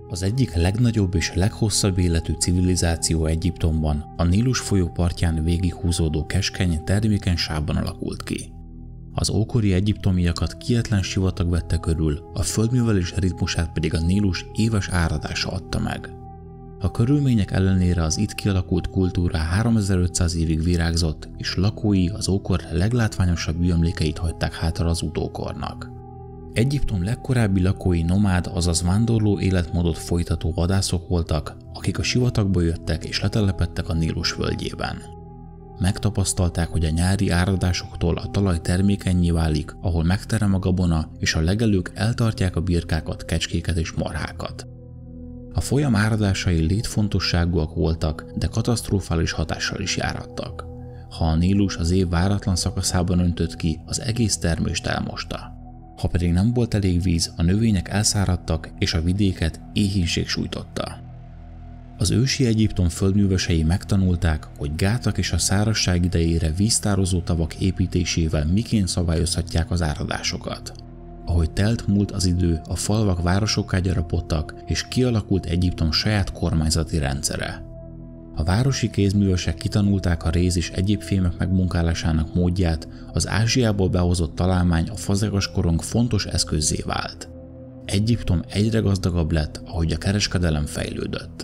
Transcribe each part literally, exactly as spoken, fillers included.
Az egyik legnagyobb és leghosszabb életű civilizáció Egyiptomban a Nílus folyó partján végighúzódó keskeny, termékeny sávban alakult ki. Az ókori egyiptomiakat kietlen sivatag vette körül, a földművelés ritmusát pedig a Nílus éves áradása adta meg. A körülmények ellenére az itt kialakult kultúra háromezer-ötszáz évig virágzott, és lakói az ókor leglátványosabb műemlékeit hagyták hátra az utókornak. Egyiptom legkorábbi lakói nomád, azaz vándorló életmódot folytató vadászok voltak, akik a sivatagba jöttek és letelepedtek a Nílus völgyében. Megtapasztalták, hogy a nyári áradásoktól a talaj termékennyé válik, ahol megterem a gabona, és a legelők eltartják a birkákat, kecskéket és marhákat. A folyam áradásai létfontosságúak voltak, de katasztrofális hatással is járhattak. Ha a Nílus az év váratlan szakaszában öntött ki, az egész termést elmosta. Ha pedig nem volt elég víz, a növények elszáradtak, és a vidéket éhínség sújtotta. Az ősi Egyiptom földművesei megtanulták, hogy gátak és a szárazság idejére víztározó tavak építésével miként szabályozhatják az áradásokat. Ahogy telt múlt az idő, a falvak városokká gyarapodtak, és kialakult Egyiptom saját kormányzati rendszere. A városi kézművesek kitanulták a réz és egyéb fémek megmunkálásának módját, az Ázsiából behozott találmány a fazekas korong fontos eszközzé vált. Egyiptom egyre gazdagabb lett, ahogy a kereskedelem fejlődött.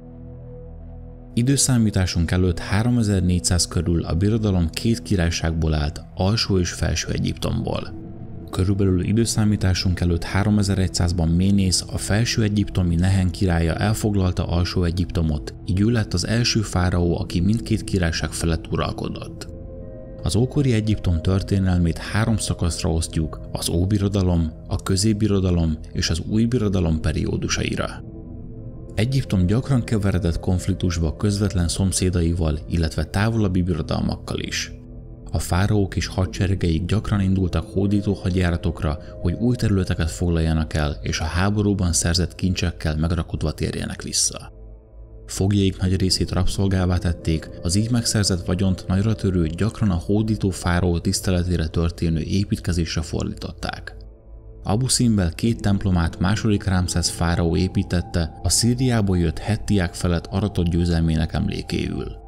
Időszámításunk előtt háromezer-négyszáz körül a birodalom két királyságból állt, Alsó és Felső Egyiptomból. Körülbelül időszámításunk előtt háromezer-százban Ménész, a felső egyiptomi Nehen királya elfoglalta Alsó Egyiptomot, így ő lett az első fáraó, aki mindkét királyság felett uralkodott. Az ókori Egyiptom történelmét három szakaszra osztjuk, az Óbirodalom, a Középbirodalom és az Újbirodalom periódusaira. Egyiptom gyakran keveredett konfliktusba közvetlen szomszédaival, illetve távolabbi birodalmakkal is. A fáraók és hadseregeik gyakran indultak hódító hadjáratokra, hogy új területeket foglaljanak el, és a háborúban szerzett kincsekkel megrakodva térjenek vissza. Fogjaik nagy részét rabszolgává tették, az így megszerzett vagyont nagyra törő, gyakran a hódító fáraó tiszteletére történő építkezésre fordították. Abu Simbel két templomát második Rámszesz fáraó építette, a Szíriából jött hettiák felett aratott győzelmének emlékéül.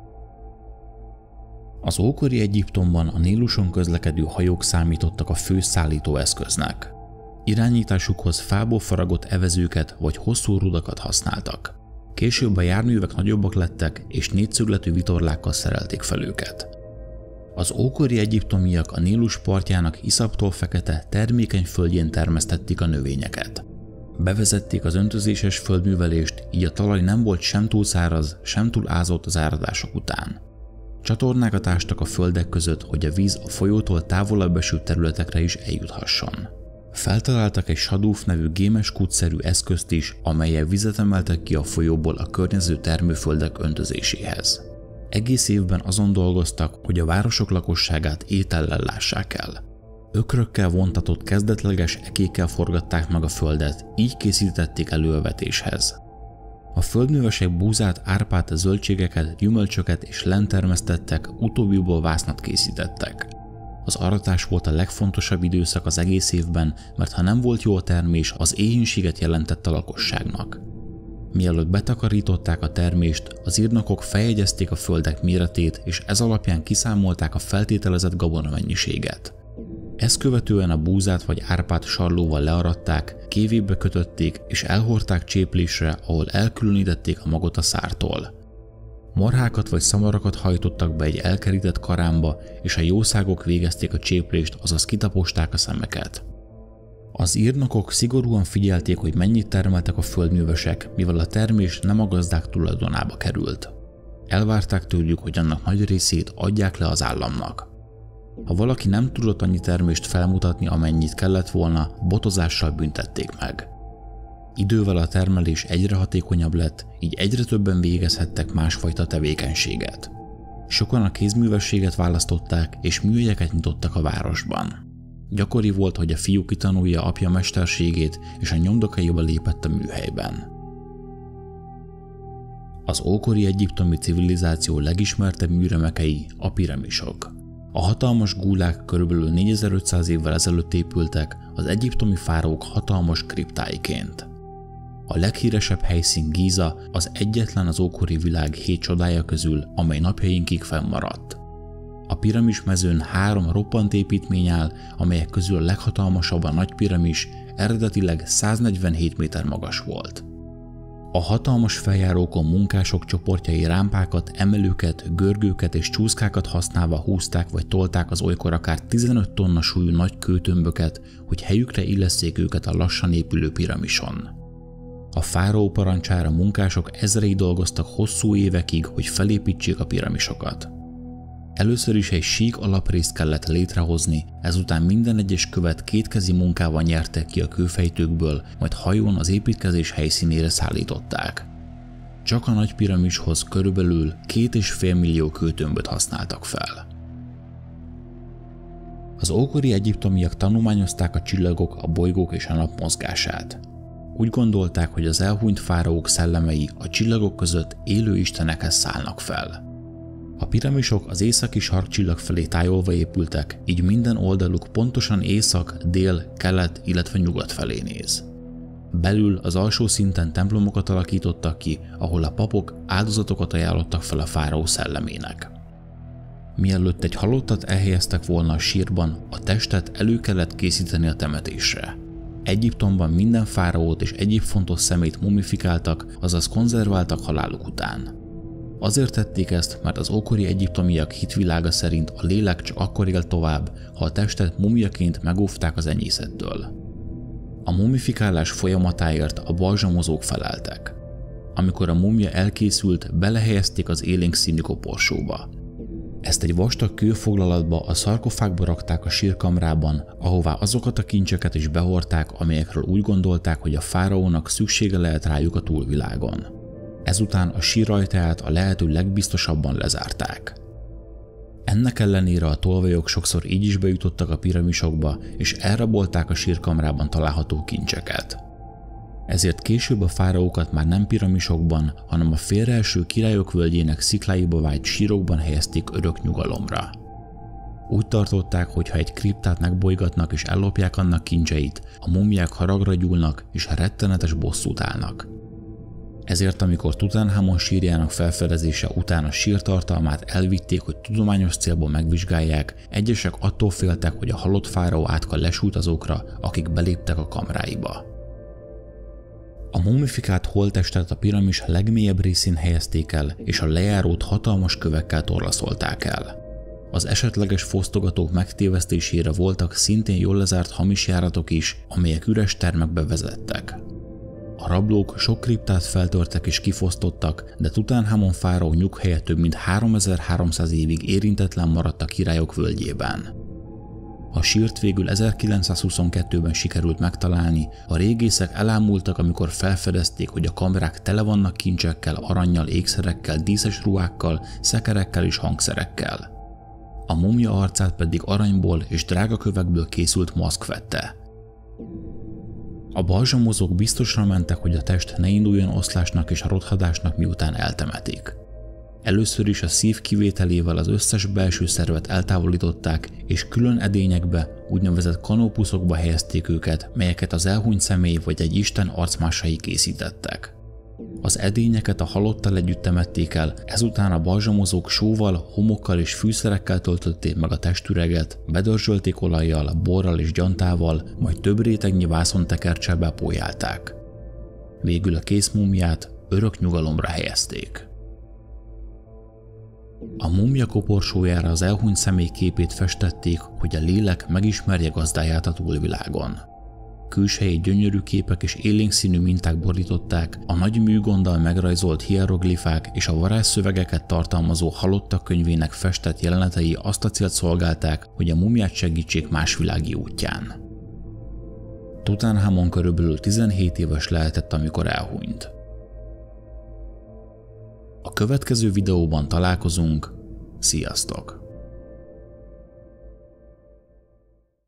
Az ókori Egyiptomban a Níluson közlekedő hajók számítottak a fő szállítóeszköznek. Irányításukhoz fából faragott evezőket vagy hosszú rudakat használtak. Később a járművek nagyobbak lettek, és négyszögletű vitorlákkal szerelték fel őket. Az ókori egyiptomiak a Nílus partjának iszaptól fekete, termékeny földjén termesztették a növényeket. Bevezették az öntözéses földművelést, így a talaj nem volt sem túl száraz, sem túl ázott az áradások után. Csatornákat ástak a földek között, hogy a víz a folyótól távolabb eső területekre is eljuthasson. Feltaláltak egy sadúf nevű gémes kútszerű eszközt is, amellyel vizet emeltek ki a folyóból a környező termőföldek öntözéséhez. Egész évben azon dolgoztak, hogy a városok lakosságát étellel lássák el. Ökrökkel vontatott kezdetleges ekékkel forgatták meg a földet, így készítették elő a vetéshez. A földművesek búzát, árpát, zöldségeket, gyümölcsöket és lent termesztettek, utóbbiból vásznat készítettek. Az aratás volt a legfontosabb időszak az egész évben, mert ha nem volt jó a termés, az éhínséget jelentett a lakosságnak. Mielőtt betakarították a termést, az írnokok feljegyezték a földek méretét, és ez alapján kiszámolták a feltételezett gabona mennyiséget. Ezt követően a búzát vagy árpát sarlóval learatták, kévébe kötötték és elhordták cséplésre, ahol elkülönítették a magot a szártól. Marhákat vagy szamarakat hajtottak be egy elkerített karámba, és a jószágok végezték a cséplést, azaz kitaposták a szemeket. Az írnokok szigorúan figyelték, hogy mennyit termeltek a földművesek, mivel a termés nem a gazdák tulajdonába került. Elvárták tőlük, hogy annak nagy részét adják le az államnak. Ha valaki nem tudott annyi termést felmutatni, amennyit kellett volna, botozással büntették meg. Idővel a termelés egyre hatékonyabb lett, így egyre többen végezhettek másfajta tevékenységet. Sokan a kézművességet választották, és műhelyeket nyitottak a városban. Gyakori volt, hogy a fiú kitanulja apja mesterségét, és a nyomdokaiba lépett a műhelyben. Az ókori egyiptomi civilizáció legismertebb műremekei a piramisok. A hatalmas gúlák körülbelül négyezer-ötszáz évvel ezelőtt épültek az egyiptomi fáraók hatalmas kriptáiként. A leghíresebb helyszín Gíza az egyetlen az ókori világ hét csodája közül, amely napjainkig fennmaradt. A piramismezőn három roppant építmény áll, amelyek közül a leghatalmasabb a nagy piramis, eredetileg száznegyvenhét méter magas volt. A hatalmas feljárókon munkások csoportjai rámpákat, emelőket, görgőket és csúszkákat használva húzták vagy tolták az olykor akár tizenöt tonna súlyú nagy kőtömböket, hogy helyükre illesszék őket a lassan épülő piramison. A fáraó parancsára munkások ezrei dolgoztak hosszú évekig, hogy felépítsék a piramisokat. Először is egy sík alaprészt kellett létrehozni, ezután minden egyes követ kétkezi munkával nyertek ki a kőfejtőkből, majd hajón az építkezés helyszínére szállították. Csak a nagy piramishoz körülbelül két és fél millió kőtömböt használtak fel. Az ókori egyiptomiak tanulmányozták a csillagok, a bolygók és a nap mozgását. Úgy gondolták, hogy az elhunyt fáraók szellemei a csillagok között élő istenekhez szállnak fel. A piramisok az északi sarkcsillag felé tájolva épültek, így minden oldaluk pontosan észak, dél, kelet, illetve nyugat felé néz. Belül az alsó szinten templomokat alakítottak ki, ahol a papok áldozatokat ajánlottak fel a fáraó szellemének. Mielőtt egy halottat elhelyeztek volna a sírban, a testet elő kellett készíteni a temetésre. Egyiptomban minden fáraót és egyéb fontos szemét mumifikáltak, azaz konzerváltak haláluk után. Azért tették ezt, mert az ókori egyiptomiak hitvilága szerint a lélek csak akkor él tovább, ha a testet mumiaként megóvták az enyészettől. A mumifikálás folyamatáért a balzsamozók feleltek. Amikor a mumia elkészült, belehelyezték az élénk színű koporsóba. Ezt egy vastag kőfoglalatba, a szarkofágba rakták a sírkamrában, ahová azokat a kincseket is behordták, amelyekről úgy gondolták, hogy a fáraónak szüksége lehet rájuk a túlvilágon. Ezután a sírajtaját a lehető legbiztosabban lezárták. Ennek ellenére a tolvajok sokszor így is bejutottak a piramisokba, és elrabolták a sírkamrában található kincseket. Ezért később a fáraókat már nem piramisokban, hanem a félreeső királyok völgyének szikláiba vájt sírokban helyezték örök nyugalomra. Úgy tartották, hogy ha egy kriptát megbolygatnak és ellopják annak kincseit, a mumiák haragra gyúlnak és rettenetes bosszút állnak. Ezért amikor Tutanhamon sírjának felfedezése után a sírtartalmát elvitték, hogy tudományos célból megvizsgálják, egyesek attól féltek, hogy a halott fáraó átka lesújt azokra, akik beléptek a kamráiba. A mumifikált holttestet a piramis legmélyebb részén helyezték el, és a lejárót hatalmas kövekkel torlaszolták el. Az esetleges fosztogatók megtévesztésére voltak szintén jól lezárt hamis járatok is, amelyek üres termekbe vezettek. A rablók sok kriptát feltörtek és kifosztottak, de Tutanhamon fáraó nyughelye több mint háromezer-háromszáz évig érintetlen maradt a királyok völgyében. A sírt végül ezerkilencszázhuszonkettőben sikerült megtalálni, a régészek elámultak, amikor felfedezték, hogy a kamrák tele vannak kincsekkel, arannyal, ékszerekkel, díszes ruhákkal, szekerekkel és hangszerekkel. A mumia arcát pedig aranyból és drága kövekből készült maszk vette. A balzsamozók biztosra mentek, hogy a test ne induljon oszlásnak és a rothadásnak, miután eltemetik. Először is a szív kivételével az összes belső szervet eltávolították, és külön edényekbe, úgynevezett kanópuszokba helyezték őket, melyeket az elhunyt személy vagy egy isten arcmásai készítettek. Az edényeket a halottal együtt temették el, ezután a balzsamozók sóval, homokkal és fűszerekkel töltötték meg a testüreget, bedörzsölték olajjal, borral és gyantával, majd több rétegnyi vászontekerccsel bepójálták. Végül a kész múmiát örök nyugalomra helyezték. A múmia koporsójára az elhunyt személy képét festették, hogy a lélek megismerje gazdáját a túlvilágon. Külsejét gyönyörű képek és élénk színű minták borították, a nagy műgonddal megrajzolt hieroglifák és a varázsszövegeket tartalmazó halottak könyvének festett jelenetei azt a célt szolgálták, hogy a mumiát segítsék más világi útján. Tutanhamon körülbelül tizenhét éves lehetett, amikor elhunyt. A következő videóban találkozunk, sziasztok!